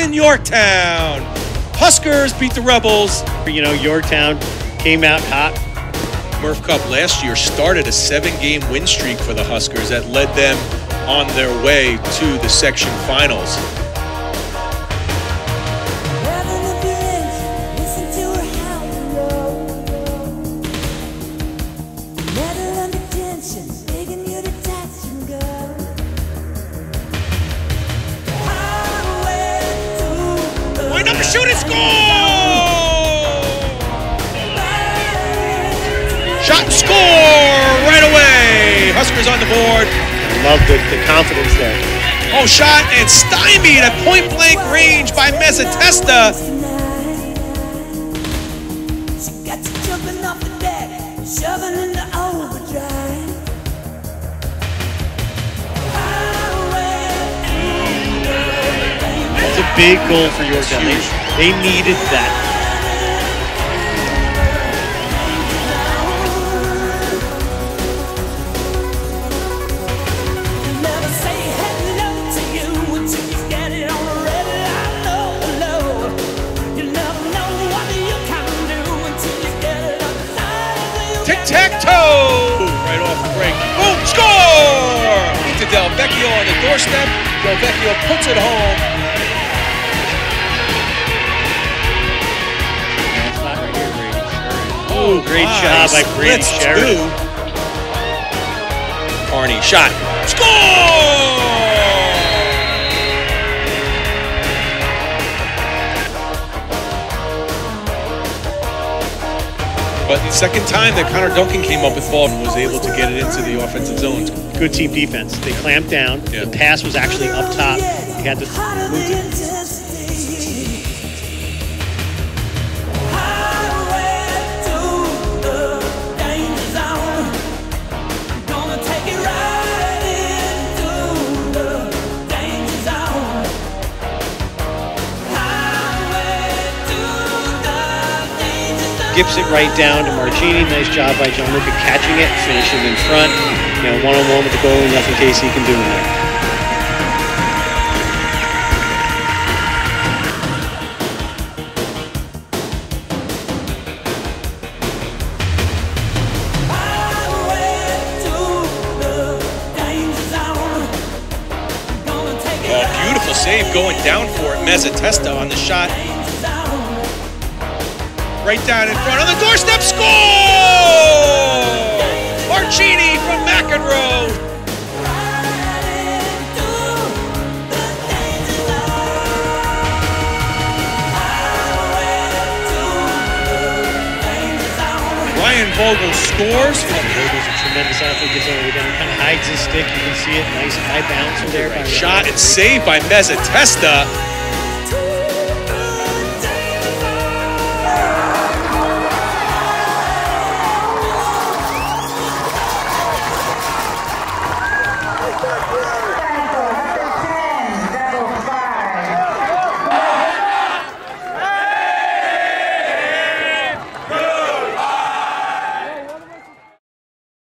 in Yorktown. Huskers beat the Rebels. You know, Yorktown came out hot. Murph Cup last year started a 7-game win streak for the Huskers that led them on their way to the section finals. Number shoot and score! Shot and score right away. Huskers on the board. I love the confidence there. Oh, shot and stymied at point-blank range by Mezzatesta. She got you jumping off the deck, shoving into overdrive. That's a big goal for Yorktown. They needed that. Tic-tac-toe! Right off the break. Boom! Score! To Del Vecchio on the doorstep. Del Vecchio puts it home. Oh, great job by Brady Sheridan. Carney shot. Score! But the second time that Connor Duncan came up with ball and was able to get it into the offensive zones. Good team defense. They clamped down. Yeah. The pass was actually up top. They had to move it. Gips it right down to Margini. Nice job by Gianluca catching it, finishing in front. You know, one-on-one with the goalie, nothing Casey can do in there. Oh, beautiful save going down for it. Mezzatesta on the shot. Right down in front on the doorstep, score! Marchini from McEnroe. Ryan Vogel scores. Vogel's a tremendous athlete. Gets over down, kind of hides his stick. You can see it. Nice high bounce there. Shot and saved by Mezzatesta.